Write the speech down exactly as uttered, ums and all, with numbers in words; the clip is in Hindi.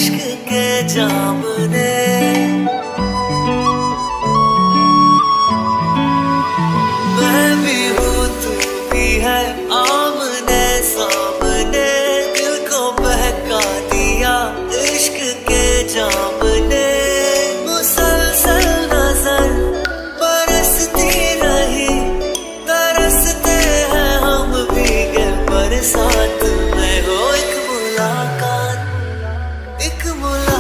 इश्क के जाम ने। मैं भी हूँ तू भी है, आमने सामने दिल को बहका दिया इश्क के जाम ने। मुसलसल नजर बरसती रही, तरसते हैं हम भीगे बरसात में। हो एक मुलाकात, एक मुलाकात